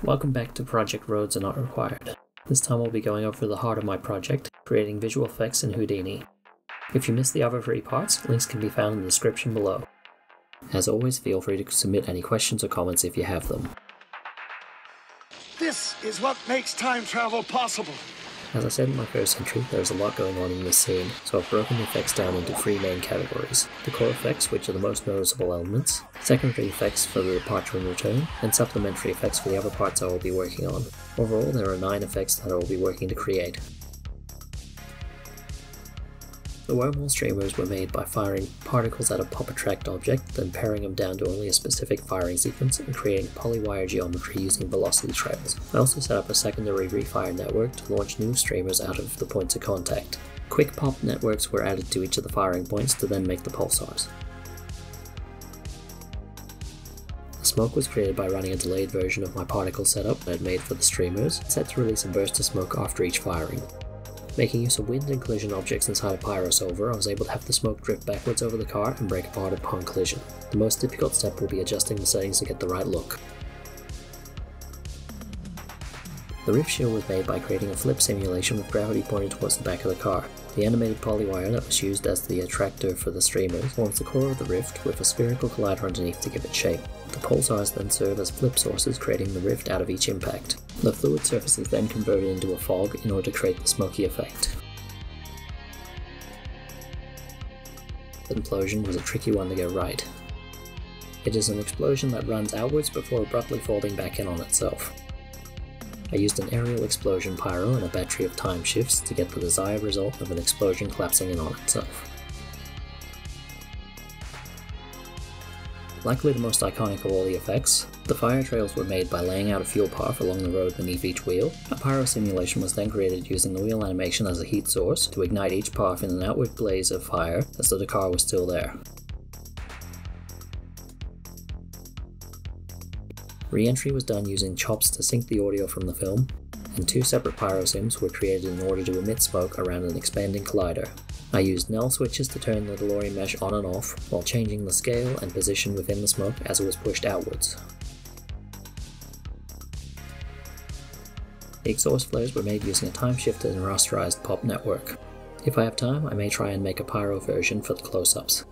Welcome back to Project Roads Are Not Required. This time we'll be going over the heart of my project, creating visual effects in Houdini. If you missed the other 3 parts, links can be found in the description below. As always, feel free to submit any questions or comments if you have them. This is what makes time travel possible. As I said in my first entry, there is a lot going on in this scene, so I've broken the effects down into 3 main categories. The core effects, which are the most noticeable elements, secondary effects for the departure and return, and supplementary effects for the other parts I will be working on. Overall, there are 9 effects that I will be working to create. The Wormhole Streamers were made by firing particles at a pop-attract object, then paring them down to only a specific firing sequence and creating polywire geometry using velocity trails. I also set up a secondary refire network to launch new streamers out of the points of contact. Quick pop networks were added to each of the firing points to then make the pulsars. The smoke was created by running a delayed version of my particle setup I had made for the streamers, set to release a burst of smoke after each firing. Making use of wind and collision objects inside a pyro solver, I was able to have the smoke drift backwards over the car and break apart upon collision. The most difficult step will be adjusting the settings to get the right look. The rift shield was made by creating a flip simulation with gravity pointed towards the back of the car. The animated polywire that was used as the attractor for the streamers forms the core of the rift with a spherical collider underneath to give it shape. The pulsars then serve as flip sources, creating the rift out of each impact. The fluid surface is then converted into a fog in order to create the smoky effect. The implosion was a tricky one to get right. It is an explosion that runs outwards before abruptly folding back in on itself. I used an aerial explosion pyro and a battery of time shifts to get the desired result of an explosion collapsing in on itself. Likely the most iconic of all the effects, the fire trails were made by laying out a fuel path along the road beneath each wheel. A pyro simulation was then created using the wheel animation as a heat source to ignite each path in an outward blaze of fire as though the car was still there. Re-entry was done using chops to sync the audio from the film, and 2 separate pyro sims were created in order to emit smoke around an expanding collider. I used null switches to turn the DeLorean mesh on and off, while changing the scale and position within the smoke as it was pushed outwards. The exhaust flares were made using a time-shifted and rasterized pop network. If I have time, I may try and make a pyro version for the close-ups.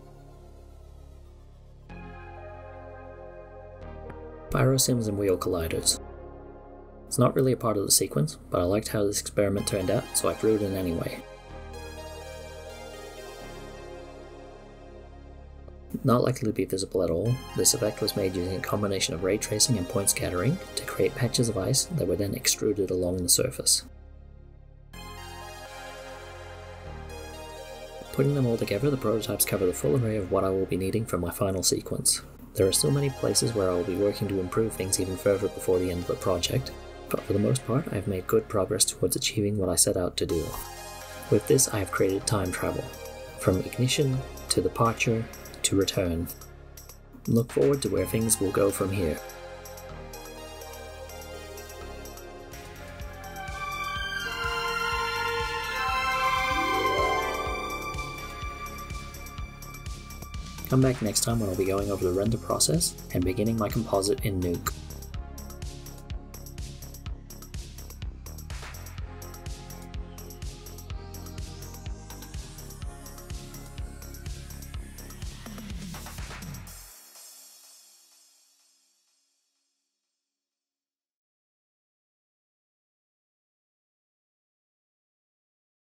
Pyro sims and wheel colliders. It's not really a part of the sequence, but I liked how this experiment turned out, so I threw it in anyway. Not likely to be visible at all, this effect was made using a combination of ray tracing and point scattering to create patches of ice that were then extruded along the surface. Putting them all together, the prototypes cover the full array of what I will be needing for my final sequence. There are still many places where I will be working to improve things even further before the end of the project, but for the most part I have made good progress towards achieving what I set out to do. With this I have created time travel, from ignition to departure to return. Look forward to where things will go from here. Come back next time when I'll be going over the render process and beginning my composite in Nuke.